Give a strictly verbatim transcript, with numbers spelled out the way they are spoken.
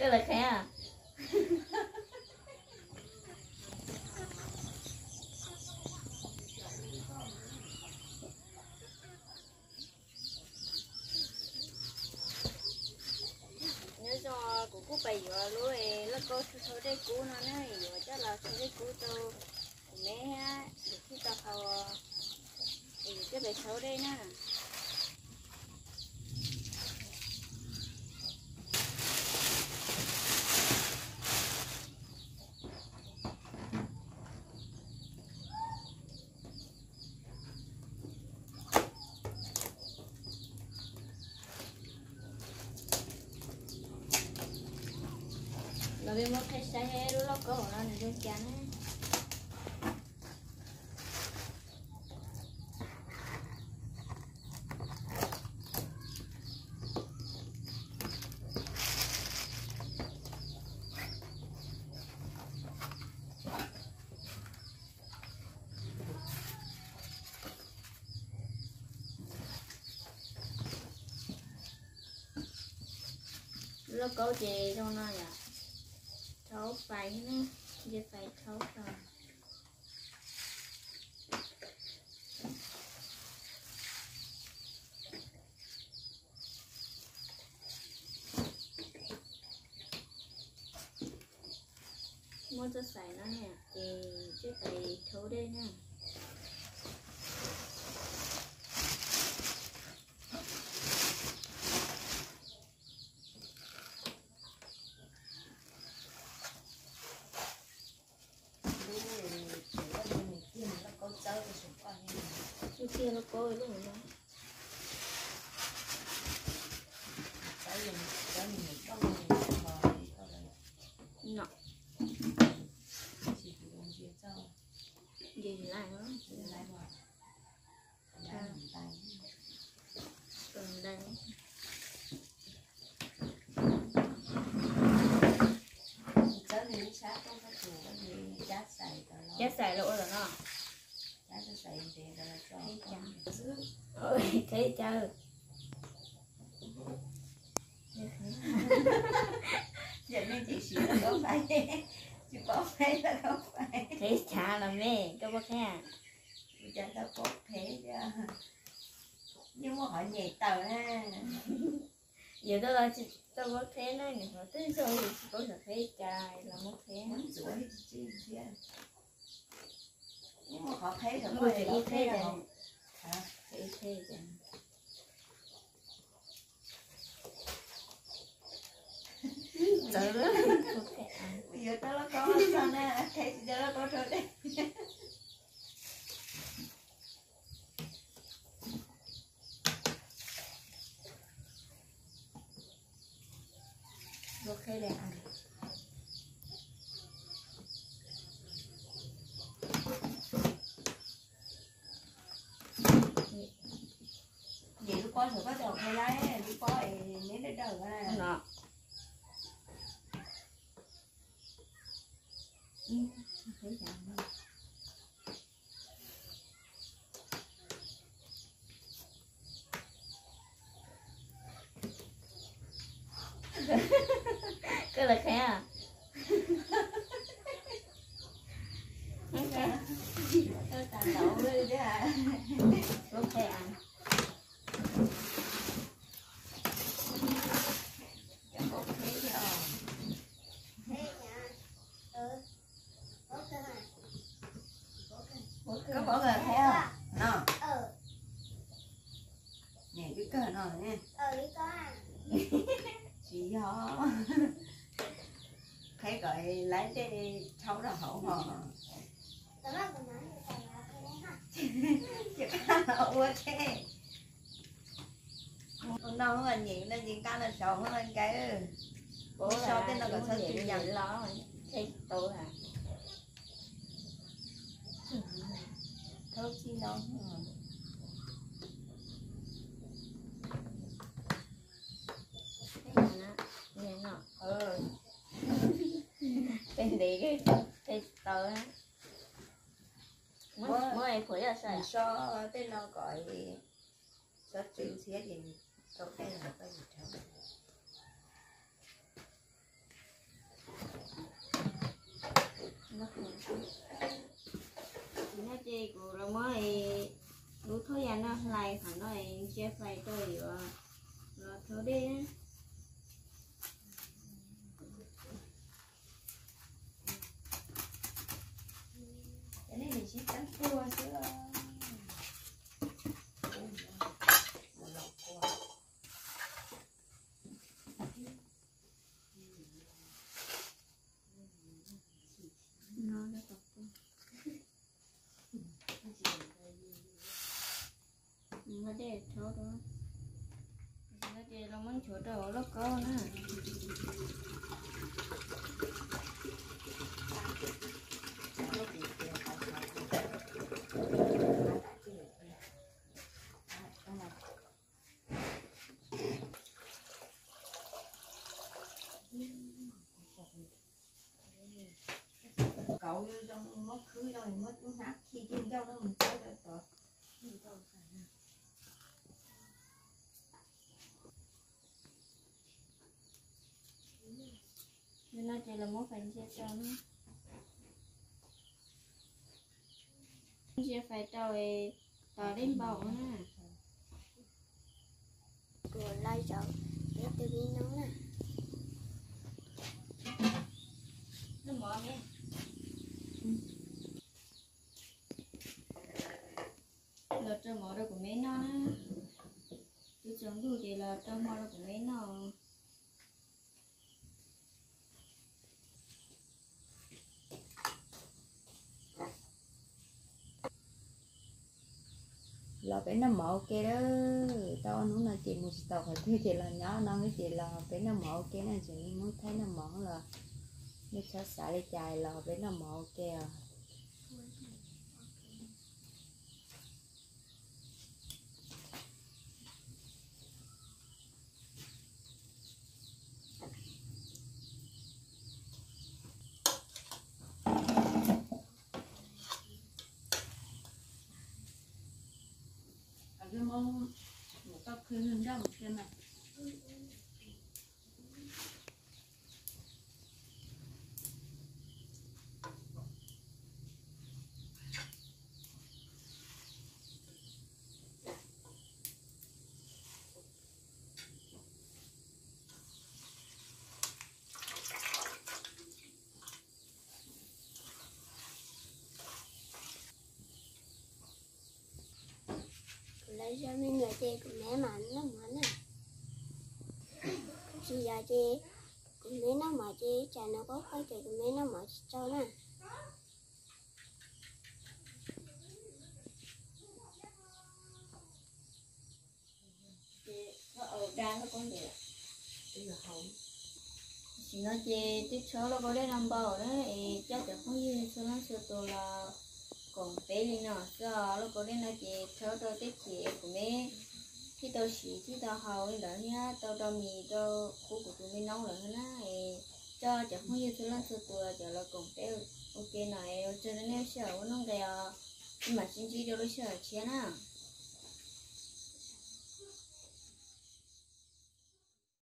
cái là khé à. nhớ cho của cô bày vào lúa là cô thôi đây cú nó này rồi chắc là thôi đây cú tôi mẹ ha để khi tao hầu thì cái bề xấu đây nè là vì một cái xe hết rồi nó có nó này đơn giản ấy. Nó có gì đâu nó nhỉ thấu phải nữa giờ phải thấu rồi muốn cho xài nó nè thì chứ phải thấu đây nha kia nó coi luôn rồi đó. Nọ. Gì lại đó. Còn đây. Giá xài lỗ rồi nó. Ôi, thấy chưa? Giờ nên chị xíu là có phải chị có phải là không phải thấy chả là mẹ có bác ha giờ tao có thế chứ nhưng mà hỏi nhảy tờ ha giờ tao là tao bác thế này người họ tới rồi thì có thể thấy trai là một thế muốn rủi chứ chứ nhưng mà họ thấy được người thì thế là hả thấy thế chẳng trời ơi bây giờ tao nó có sao nè thấy giờ nó có rồi đấy ok để ăn vậy lúc con thử có đầu hay lấy lúc con ấy nếu đến đầu à nọ ừ thấy chẳng đâu cái là khẽ à tôi tàn đậu đi chứ à lúc khẽ ăn có bỏ gờ theo nè nè cái cờ nè nè chị ho thấy gọi lấy cái cháu là hậu hò chị ăn là ua thế con đâu mà nhìn nó nhìn cá là sầu nó lên cái bố so cái nó còn sao chịu nhận lo thấy tôi à thôi chi đâu nghe nó ừ tên đi cái cái tờ á mới mới em phổi là sao so tên nó gọi so chuyện xía thì tôi thấy là cái gì đâu vậy à là thôi đi cái này thì chỉ trắng cua chứ nó đã tập nó để chỗ đó nó để nó muốn chỗ đó nó có nè cậu trong mất khứ rồi mất nát khi trên đâu nó mình chơi được rồi nên nó chỉ là một phần chia cho nó chia phải rồi tỏ đến bầu nè rồi lai chậu để tôi đi nấu nè nó mở nghe là cho mở được của mấy nó tôi chẳng đủ gì là cho mở được của mấy nó là bé nó mỏ kia đó tao nó là chị một tàu phải thuê chị là nhỏ nó cái chị là bé nó mỏ kia này chị muốn thấy nó mỏ là nó sẽ xả đi chài là bé nó mỏ kia cái món một cái khuyên hơn đó một cái này lấy cho mình người chơi của mẹ mà nó mà nè chị giờ chơi của mẹ nó mà chơi chả nó có phải chơi của mẹ nó mà cho nè nó ở ra nó con gì bây giờ hậu chỉ nó chê tiếp số nó có đến năm bầu đó thì chắc chắn không như số nó số tôi là còn bé đi nào giờ nó có đến nó chê số tôi tiếp chị của mẹ khi tôi xí khi tôi hầu đó nhá tôi cho mì cho khu của tụi mình nấu rồi nó thì cho chẳng không như số nó số tôi là giờ là còn bé ok này cho nên nếu sợ nó kìa nhưng mà xin chỉ cho nó sợ chia na